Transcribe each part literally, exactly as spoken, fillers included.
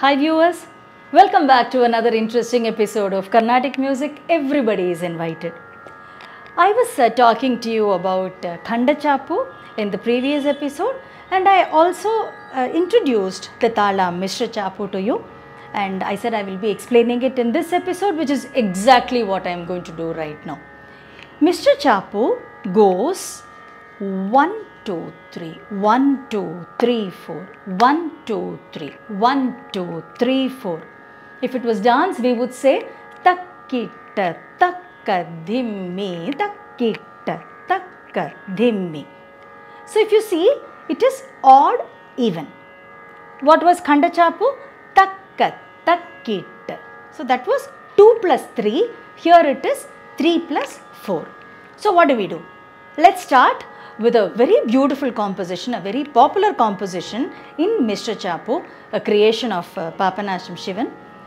Hi viewers, welcome back to another interesting episode of Carnatic Music. Everybody is invited. I was uh, talking to you about uh, Khanda Chapu in the previous episode, and I also uh, introduced the Tala Mishra Chapu to you, and I said I will be explaining it in this episode, which is exactly what I am going to do right now. Mishra Chapu goes one, two, three, one, two, three, four, one, two, three, one, two, three, four. If it was dance, we would say takkita, takka, dhimmi, takkita, takka, dhimmi. So if you see, it is odd even. What was Khanda Chapu? Takka, takkita. So that was two plus three. Here it is three plus four. So what do we do? Let's start with a very beautiful composition, a very popular composition in Mishra Chapu, a creation of uh, Bharatanatyam Shivan.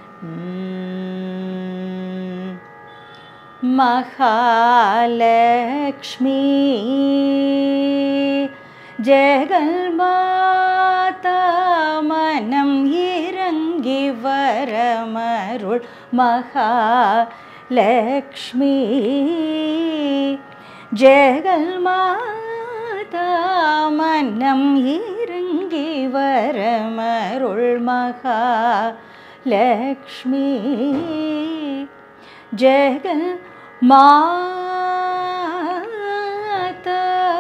Mm. Mahalakshmi Jagalmata Manam Irangi Varamarul Mahalakshmi Jagalmata Manam Irangi Varamarul Mahalakshmi Jagal Mata.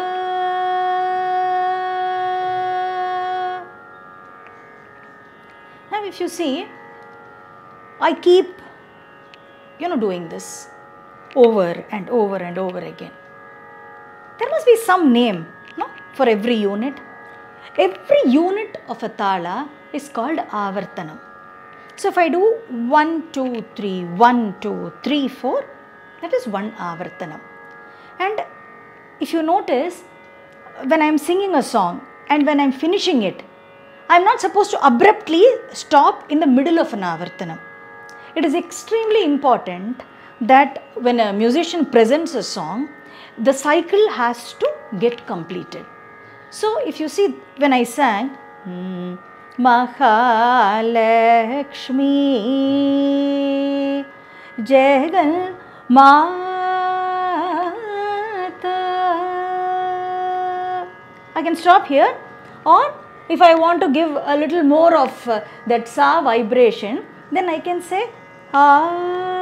Now if you see, I keep you know doing this over and over and over again. There must be some name, no, for every unit. Every unit of a tala is called avartanam. So if I do one, two, three, one, two, three, four, that is one avartanam. And if you notice, when I am singing a song and when I am finishing it, I am not supposed to abruptly stop in the middle of an avartanam. It is extremely important that when a musician presents a song, the cycle has to get completed. So if you see, when I sang hmm, Mahalakshmi Jagal Mata, I can stop here, or if I want to give a little more of uh, that sa vibration, then I can say ah,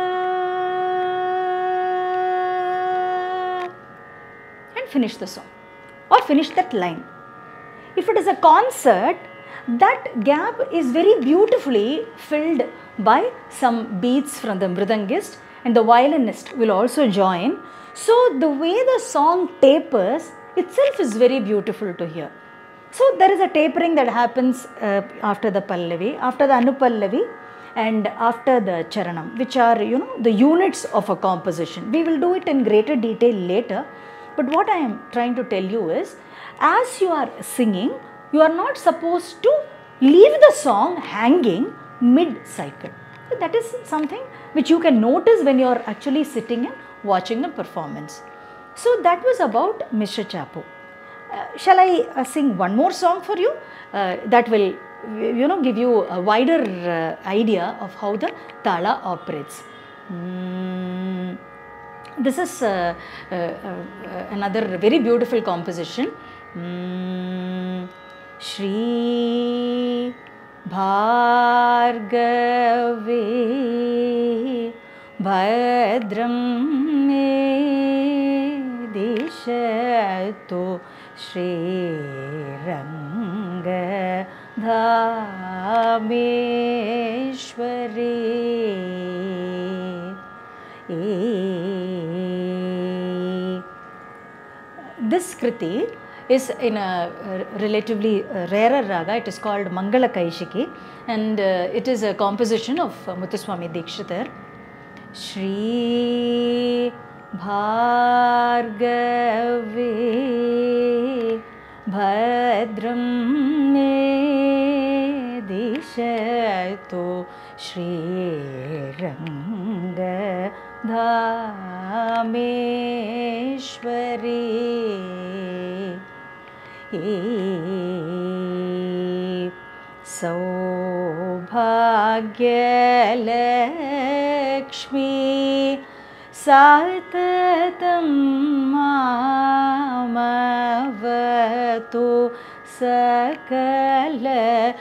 finish the song or finish that line. If it is a concert, that gap is very beautifully filled by some beats from the mridangist, and the violinist will also join. So the way the song tapers itself is very beautiful to hear. So there is a tapering that happens uh, after the pallavi, after the anupallavi, and after the charanam, which are you know the units of a composition. We will do it in greater detail later. But what I am trying to tell you is, as you are singing, you are not supposed to leave the song hanging mid-cycle. So that is something which you can notice when you are actually sitting and watching a performance. So that was about Mishra Chapu. Uh, shall I uh, sing one more song for you? Uh, that will you know give you a wider uh, idea of how the tala operates. Mm. This is uh, uh, uh, another very beautiful composition. Mm. Shri Bhargavi Bhadram me dishatu Shri Ranga Dhameshwari. This kriti is in a relatively rarer raga. It is called Mangala Kaishiki, and uh, it is a composition of uh, Muthuswami Dikshitar. Shri Bhargavi Bhadram me dishatu Shri Ranga Dhameshwari. Saubhagya Bhagyalakshmi Satatam Mamavatu Sakala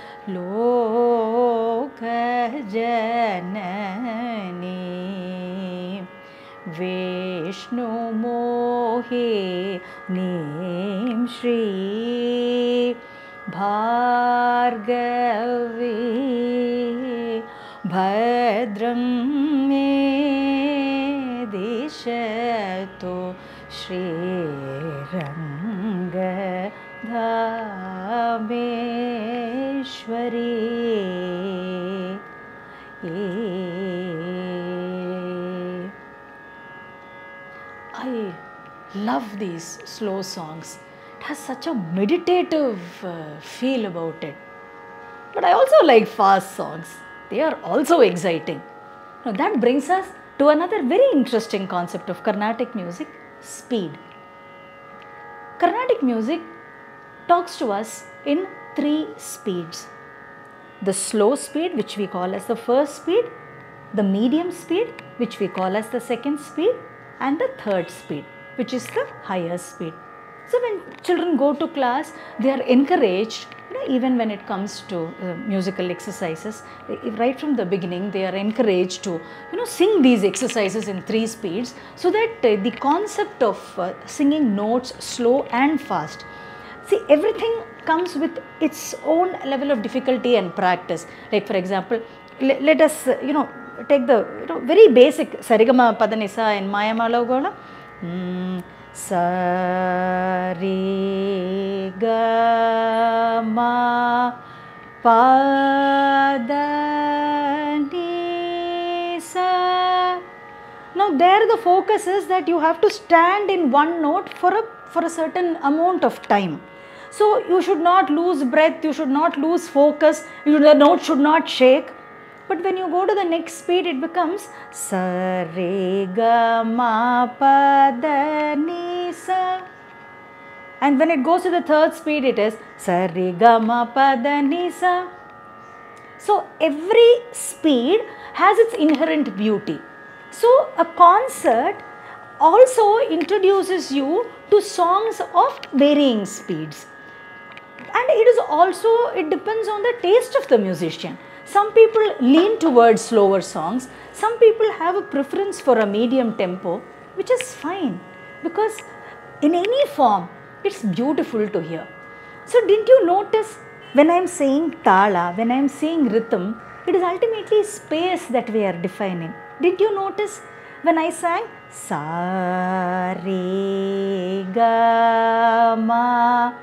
Lokajanani Vishnu Mohi Nim Shri Bhargavi Bhadram Me Dishatu Shri Ranga Dhameshwari. I love these slow songs. It has such a meditative uh, feel about it. But I also like fast songs. They are also exciting. Now that brings us to another very interesting concept of Carnatic music, speed. Carnatic music talks to us in three speeds. The slow speed, which we call as the first speed, the medium speed, which we call as the second speed, and the third speed, which is the higher speed. So when children go to class, they are encouraged, you know, even when it comes to uh, musical exercises, right from the beginning, they are encouraged to, you know, sing these exercises in three speeds, so that uh, the concept of uh, singing notes slow and fast. See, everything comes with its own level of difficulty and practice. Like for example, let, let us, uh, you know, take the, you know, very basic Sarigama Padanisa and Mayamala Gola. Mm, Sarigama Padanisa. Now there the focus is that you have to stand in one note for a, for a certain amount of time. So you should not lose breath, you should not lose focus, you, the note should not shake. But when you go to the next speed, it becomes Sa Re Ga Ma Pa Da Ni Sa. And when it goes to the third speed, it is Sa Re Ga Ma Pa Da Ni Sa. So every speed has its inherent beauty. So a concert also introduces you to songs of varying speeds. And it is also, it depends on the taste of the musician. Some people lean towards slower songs. Some people have a preference for a medium tempo, which is fine, because in any form, it's beautiful to hear. So didn't you notice when I am saying tala, when I am saying rhythm, it is ultimately space that we are defining. Did you notice when I sang Sa Re Ga Ma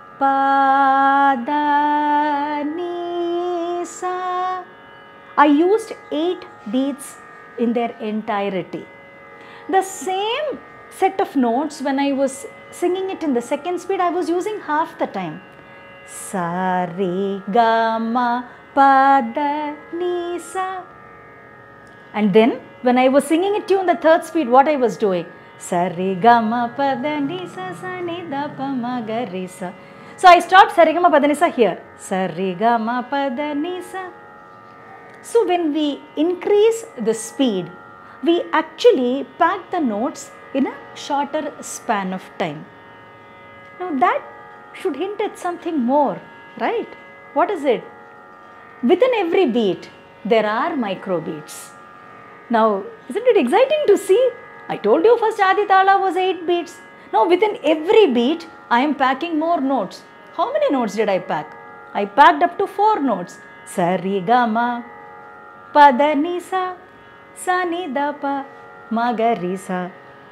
Pa Da Ni Sa? I used eight beats in their entirety. The same set of notes, when I was singing it in the second speed, I was using half the time. Sa Re Ga Ma Pa Da Ni Sa. And then when I was singing it to you in the third speed, what I was doing? Sa Re Ga Ma Pa Da Ni Sa Sa Ni Da Pa Ma Ga Re Sa. So I stopped Sa Re Ga Ma Pa Da Ni Sa here. Sa Re Ga Ma Pa Da Ni Sa. So when we increase the speed, we actually pack the notes in a shorter span of time. Now that should hint at something more, right? What is it? Within every beat, there are micro beats. Now, isn't it exciting to see? I told you first Adi Tala was eight beats. Now within every beat, I am packing more notes. How many notes did I pack? I packed up to four notes. Sa Re Ga Ma Pa Da Ni Sa, Sa Ni Da Pa Ma Ga Re Sa.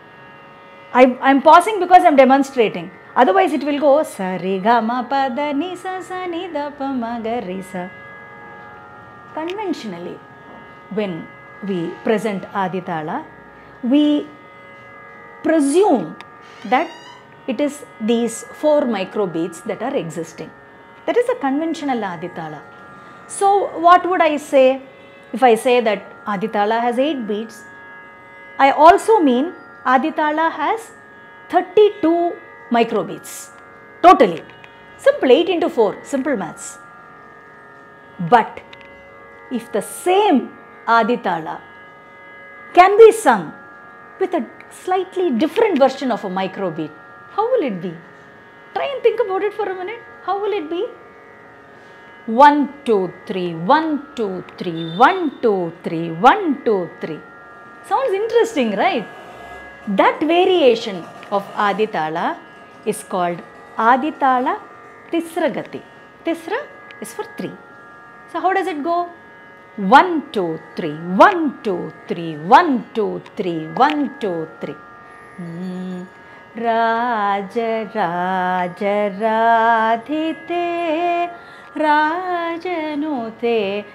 I am pausing because I am demonstrating. Otherwise it will go Sa Re Ga Ma Pa Da Ni Sa, Sa Ni Da Pa Ma Ga Re Sa. Conventionally, when we present Adi Tala, we presume that it is these four micro beats that are existing. That is a conventional Adi Tala. So what would I say if I say that Adi Tala has eight beats? I also mean Adi Tala has thirty-two micro beats totally. Simple, eight into four, simple maths. But if the same Aditala can be sung with a slightly different version of a microbeat, how will it be? Try and think about it for a minute. How will it be? One, two, three, one, two, three, one, two, three, one, two, three. Sounds interesting, right? That variation of Aditala is called Aditala Tisragati. Tisra is for three. So how does it go? One, two, three, one, two, three, one, two, three, one, two, three. Mm. Raja, Raja, Radhite, Rajanute,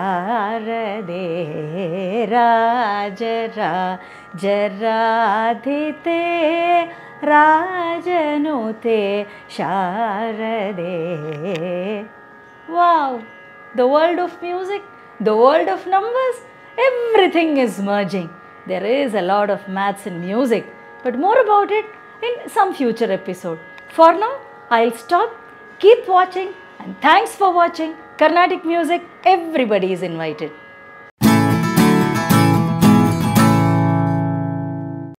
Sharade, Raja, Raja, Radhite, Rajanute, Sharade. Wow! The world of music, the world of numbers, everything is merging. There is a lot of maths in music, but more about it in some future episode. For now, I'll stop. Keep watching and thanks for watching. Carnatic music, everybody is invited.